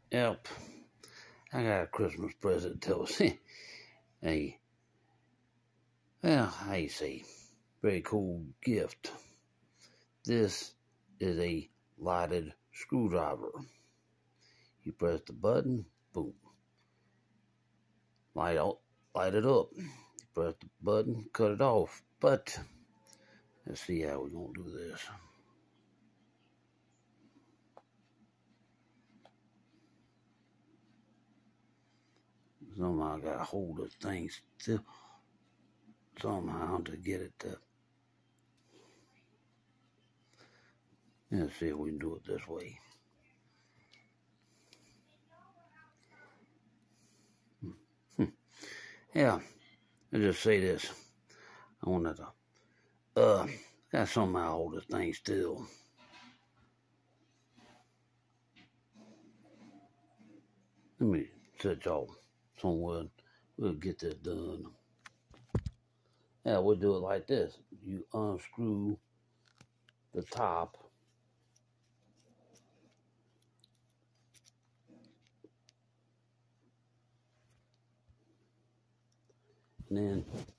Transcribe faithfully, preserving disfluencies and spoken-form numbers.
Yep, I got a Christmas present to us. Hey, well, I say, very cool gift. This is a lighted screwdriver. You press the button, boom, light out, light it up. You press the button, cut it off. But let's see how we're gonna do this. Somehow I gotta hold this thing still somehow to get it to. Let's see if we can do it this way. Yeah, I just say this. I wanted to, uh, gotta somehow hold this thing still. Let me set y'all somewhere. We'll get this done. Yeah, we'll do it like this. You unscrew the top. And then